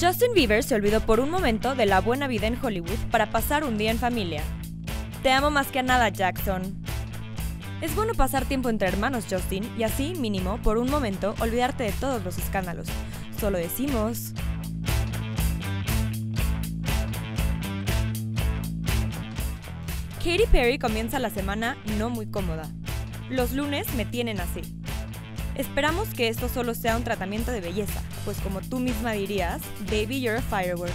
Justin Bieber se olvidó por un momento de la buena vida en Hollywood para pasar un día en familia. Te amo más que a nada, Jackson. Es bueno pasar tiempo entre hermanos, Justin, y así, mínimo, por un momento, olvidarte de todos los escándalos. Solo decimos... Katy Perry comienza la semana no muy cómoda. Los lunes me tienen así. Esperamos que esto solo sea un tratamiento de belleza, pues como tú misma dirías, baby, you're a firework.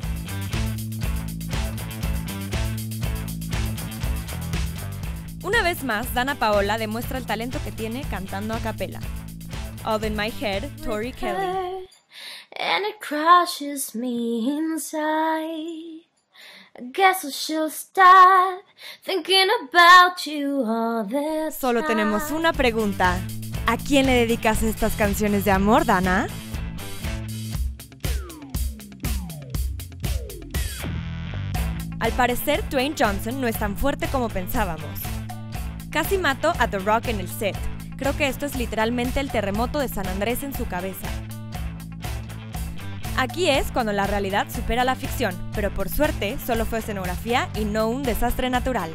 Una vez más, Dana Paola demuestra el talento que tiene cantando a capela. All in My Head, Tori Kelly. And it crushes me inside. I guess she'll stop thinking about you all the time. Solo tenemos una pregunta. ¿A quién le dedicas estas canciones de amor, Dana? Al parecer, Dwayne Johnson no es tan fuerte como pensábamos. Casi mato a The Rock en el set. Creo que esto es literalmente el terremoto de San Andrés en su cabeza. Aquí es cuando la realidad supera la ficción, pero por suerte solo fue escenografía y no un desastre natural.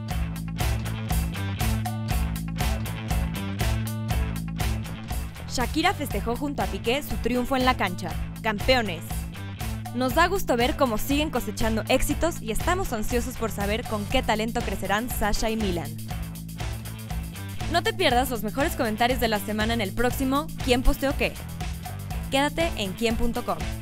Shakira festejó junto a Piqué su triunfo en la cancha. ¡Campeones! Nos da gusto ver cómo siguen cosechando éxitos y estamos ansiosos por saber con qué talento crecerán Sasha y Milan. No te pierdas los mejores comentarios de la semana en el próximo ¿Quién posteó qué? Quédate en quien.com.